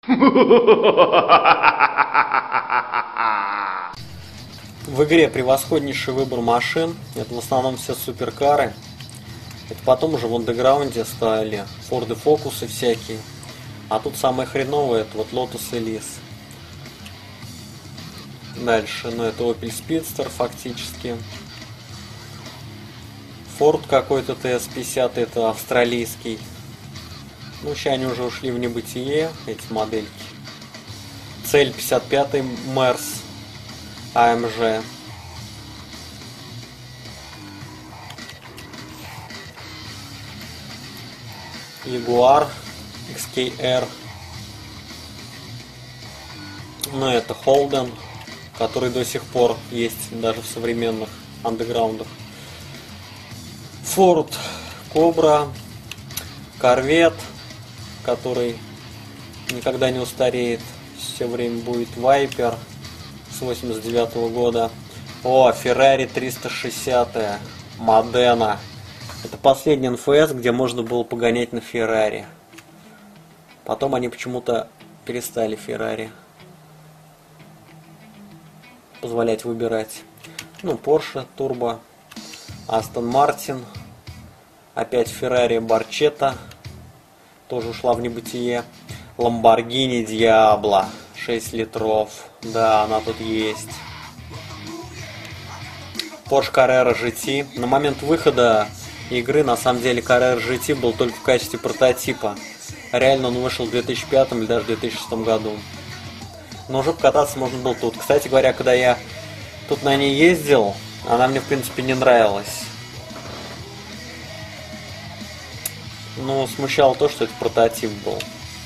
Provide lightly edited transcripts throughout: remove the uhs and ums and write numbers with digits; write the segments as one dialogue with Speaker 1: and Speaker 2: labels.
Speaker 1: В игре превосходнейший выбор машин. Это в основном все суперкары. Это потом уже в андеграунде стали Форды Фокусы всякие. А тут самое хреновое, это вот Lotus Elise. Дальше, ну это Opel Speedster фактически. Ford какой-то TS50, это австралийский. Ну, сейчас они уже ушли в небытие, эти модельки. Цель 55 Merz AMG. Jaguar XKR. Ну, это Holden, который до сих пор есть даже в современных андеграундах. Ford Cobra, Corvette, который никогда не устареет, все время будет. Viper с 89 года. О, Ferrari 360, Modena. Это последний НФС, где можно было погонять на Ferrari. Потом они почему-то перестали Ferrari позволять выбирать. Ну, Porsche Turbo, Aston Martin, опять Ferrari Barchetta, тоже ушла в небытие. Lamborghini Diablo 6 литров, да, она тут есть. Porsche Carrera GT. На момент выхода игры, на самом деле, Carrera GT был только в качестве прототипа. Реально он вышел в 2005 или даже 2006 году. Но уже покататься можно было тут. Кстати говоря, когда я тут на ней ездил, она мне в принципе не нравилась. Но смущало то, что это прототип был.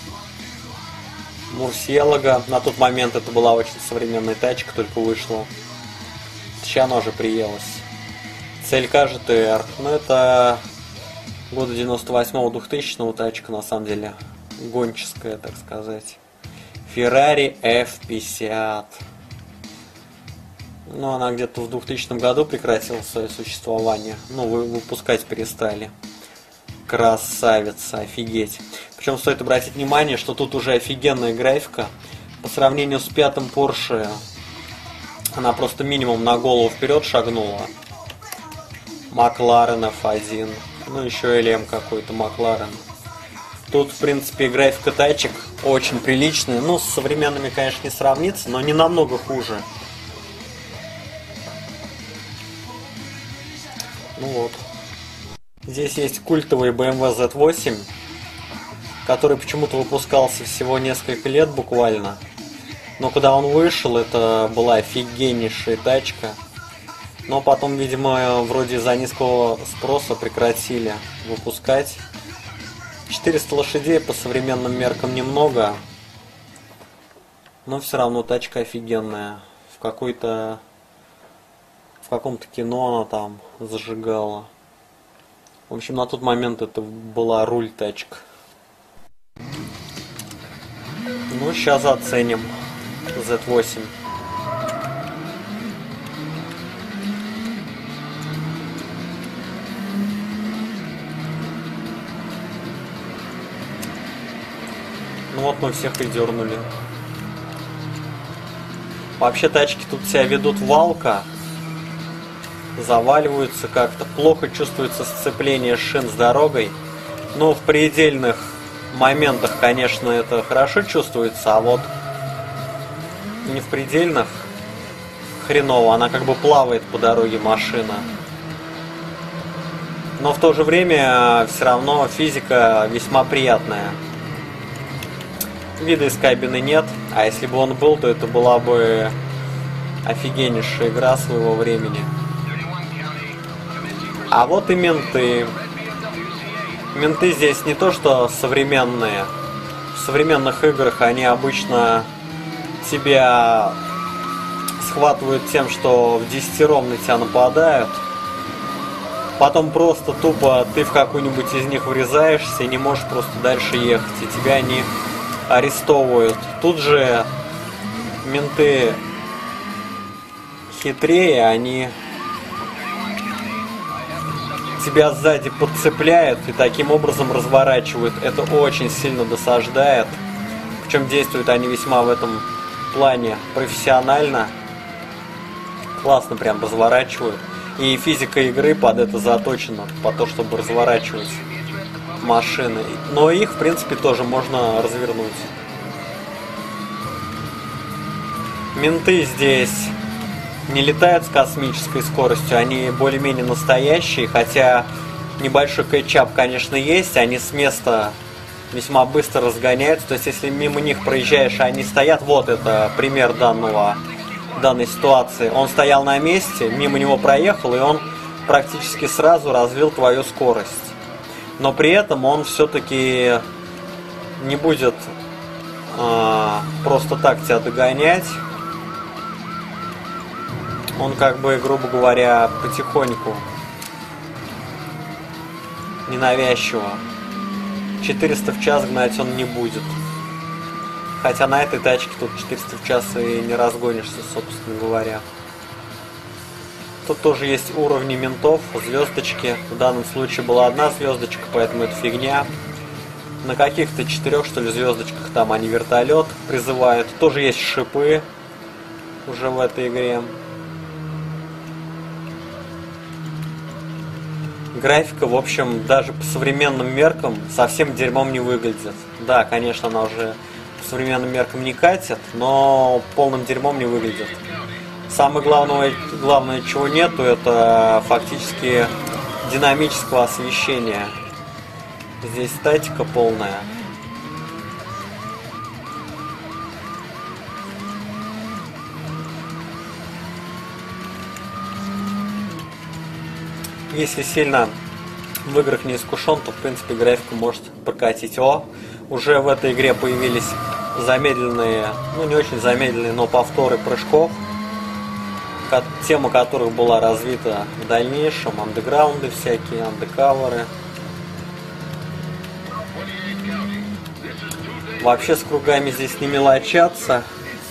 Speaker 1: Murcielago. На тот момент это была очень современная тачка, только вышла. Сейчас она уже приелась. CLK GTR. Ну это года 98-2000 тачка, на самом деле. Гонческая, так сказать. Ferrari F50. Ну, она где-то в 2000 году прекратила свое существование. Ну, выпускать перестали. Красавица, офигеть. Причем стоит обратить внимание, что тут уже офигенная графика. По сравнению с пятым Porsche, она просто минимум на голову вперед шагнула. Макларен F1. Ну, еще LM какой-то Макларен. Тут, в принципе, графика тачек очень приличная. Ну, с современными, конечно, не сравнится, но не намного хуже. Ну вот. Здесь есть культовый BMW Z8, который почему-то выпускался всего несколько лет буквально. Но когда он вышел, это была офигеннейшая тачка. Но потом, видимо, вроде из-за низкого спроса прекратили выпускать. 400 лошадей по современным меркам немного, но все равно тачка офигенная. В каком-то кино она там зажигала. В общем, на тот момент это была руль тачка. Ну, сейчас оценим Z8. Ну вот мы всех и дернули. Вообще тачки тут себя ведут валко. Заваливаются как-то. Плохо чувствуется сцепление шин с дорогой. Но в предельных моментах, конечно, это хорошо чувствуется. А вот не в предельных хреново. Она как бы плавает по дороге машина. Но в то же время все равно физика весьма приятная. Вида из кабины нет, а если бы он был, то это была бы офигеннейшая игра своего времени. А вот и менты. Менты здесь не то что современные. В современных играх они обычно тебя схватывают тем, что в десятером на тебя нападают. Потом просто тупо ты в какую-нибудь из них врезаешься и не можешь просто дальше ехать. И тебя они арестовывают. Тут же менты хитрее, они тебя сзади подцепляют и таким образом разворачивают. Это очень сильно досаждает. Причем действуют они весьма в этом плане профессионально. Классно прям разворачивают. И физика игры под это заточена, по то, чтобы разворачивать машины. Но их, в принципе, тоже можно развернуть. Менты здесь не летают с космической скоростью, они более-менее настоящие, хотя небольшой кетчап, конечно, есть, они с места весьма быстро разгоняются. То есть, если мимо них проезжаешь, они стоят, вот это пример данной ситуации. Он стоял на месте, мимо него проехал, и он практически сразу развил твою скорость. Но при этом он все-таки не будет просто так тебя догонять. Он как бы, грубо говоря, потихоньку, ненавязчиво. 400 в час гнать он не будет. Хотя на этой тачке тут 400 в час и не разгонишься, собственно говоря. Тут тоже есть уровни ментов, звездочки. В данном случае была одна звездочка, поэтому это фигня. На каких-то 4, что ли, звездочках там они вертолет призывают. Тоже есть шипы уже в этой игре. Графика, в общем, даже по современным меркам совсем дерьмом не выглядит. Да, конечно, она уже по современным меркам не катит, но полным дерьмом не выглядит. Самое главное, чего нету, это фактически динамического освещения. Здесь статика полная. Если сильно в играх не искушен, то в принципе графику может прокатить. Уже в этой игре появились замедленные, ну не очень замедленные, но повторы прыжков, тема которых была развита в дальнейшем. Андеграунды всякие, андекаверы. Вообще с кругами здесь не мелочатся.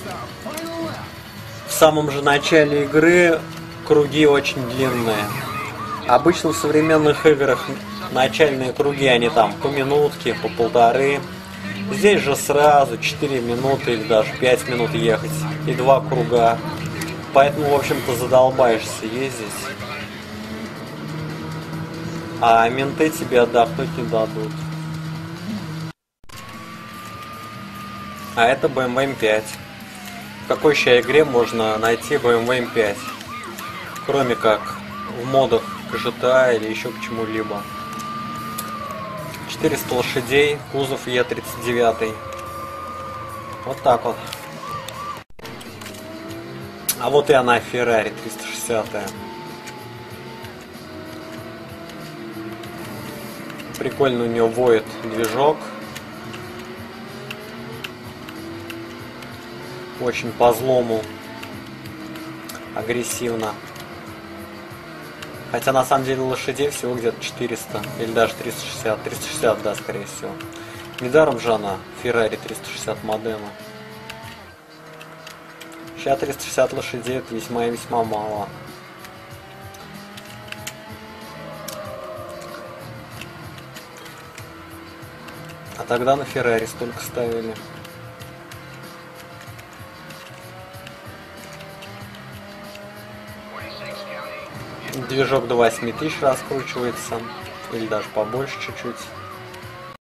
Speaker 1: В самом же начале игры круги очень длинные. Обычно в современных играх начальные круги, они там по минутке, по полторы. Здесь же сразу 4 минуты или даже 5 минут ехать и 2 круга. Поэтому, в общем-то, задолбаешься ездить. А менты тебе отдохнуть не дадут. А это BMW M5. В какой еще игре можно найти BMW M5? Кроме как в модах к GTA или еще к чему-либо. 400 лошадей, кузов Е39. Вот так вот. А вот и она, Ferrari 360. Прикольно у нее воет движок. Очень по злому. Агрессивно. Хотя на самом деле лошадей всего где-то 400 или даже 360. 360, да, скорее всего. Недаром же она Ferrari 360 модема. Сейчас 360 лошадей это весьма и весьма мало. А тогда на Ferrari столько ставили. Движок до 8000 раскручивается, или даже побольше чуть-чуть.